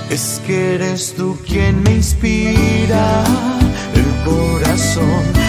Es que eres tú quien me inspira el corazón.